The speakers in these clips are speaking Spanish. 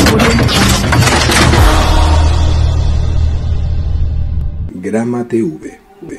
Grama TV.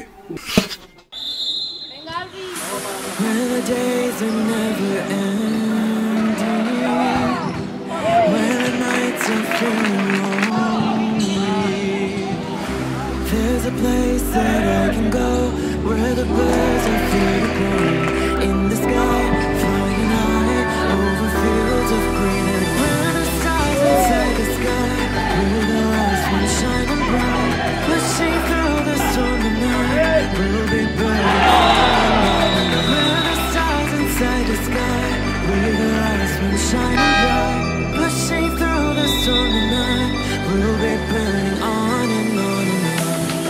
There's a place that I can go where the birds are free to grow in the sky, flying high over fields of green. And where the stars inside the sky, where the last one shining bright, pushing through the storm tonight, we'll be burning on. Where the stars inside the sky, where the last one shining bright, pushing through the storm tonight, we'll be burning on and on and on.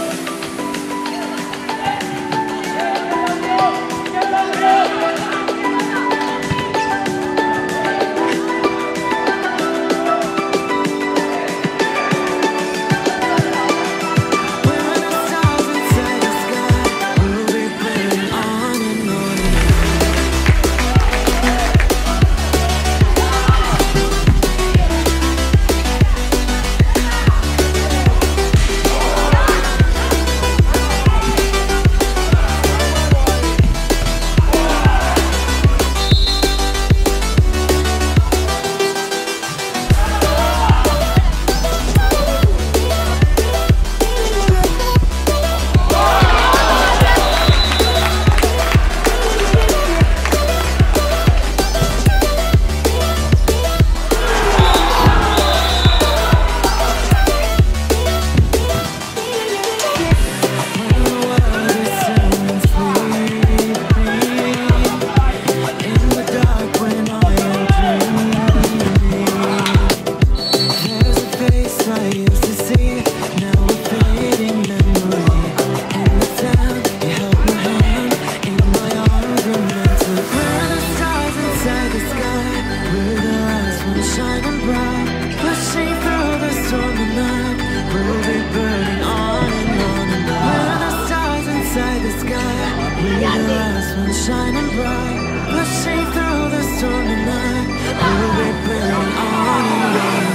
Shining bright, pushing through the storm tonight, we'll be burning on and on.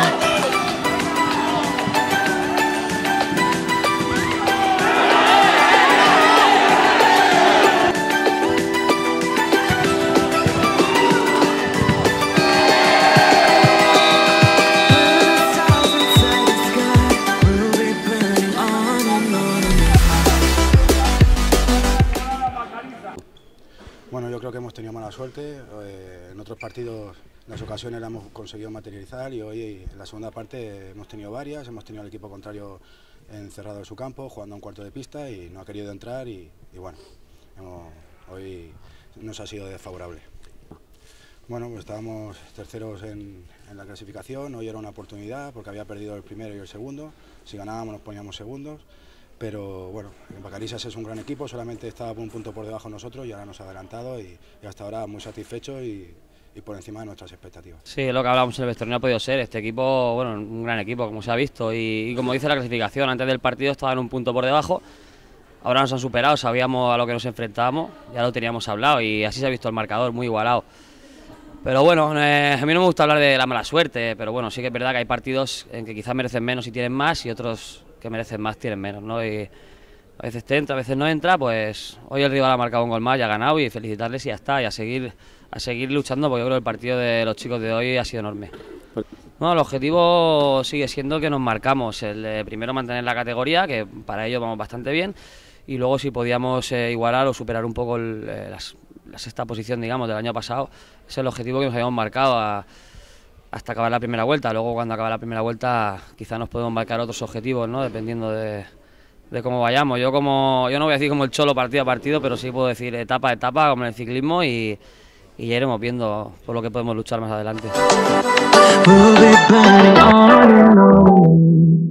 Bueno, yo creo que hemos tenido mala suerte. En otros partidos las ocasiones las hemos conseguido materializar y hoy en la segunda parte hemos tenido varias. Hemos tenido al equipo contrario encerrado en su campo, jugando a un cuarto de pista y no ha querido entrar y bueno, hoy nos ha sido desfavorable. Bueno, pues estábamos terceros en la clasificación, hoy era una oportunidad porque había perdido el primero y el segundo. Si ganábamos nos poníamos segundos. Pero bueno, Vacarisas es un gran equipo, solamente estaba un punto por debajo de nosotros y ahora nos ha adelantado y hasta ahora muy satisfechos y por encima de nuestras expectativas. Sí, es lo que hablábamos en el vestuario, no ha podido ser. Este equipo, bueno, un gran equipo, como se ha visto y como dice la clasificación, antes del partido estaban un punto por debajo, ahora nos han superado, sabíamos a lo que nos enfrentábamos, ya lo teníamos hablado y así se ha visto el marcador, muy igualado. Pero bueno, a mí no me gusta hablar de la mala suerte, pero bueno, sí que es verdad que hay partidos en que quizás merecen menos y tienen más y otros que merecen más tienen menos, ¿no? Y a veces te entra, a veces no entra, pues hoy el rival ha marcado un gol más y ha ganado y felicitarles y ya está, y a seguir luchando porque yo creo que el partido de los chicos de hoy ha sido enorme. No, el objetivo sigue siendo que nos marcamos, el de primero mantener la categoría, que para ello vamos bastante bien, y luego si podíamos igualar o superar un poco la sexta posición, digamos, del año pasado, ese es el objetivo que nos habíamos marcado hasta acabar la primera vuelta. Luego cuando acabe la primera vuelta quizá nos podemos marcar otros objetivos, ¿no? Dependiendo de cómo vayamos. Yo no voy a decir como el Cholo partido a partido, pero sí puedo decir etapa a etapa como en el ciclismo y ya iremos viendo por lo que podemos luchar más adelante.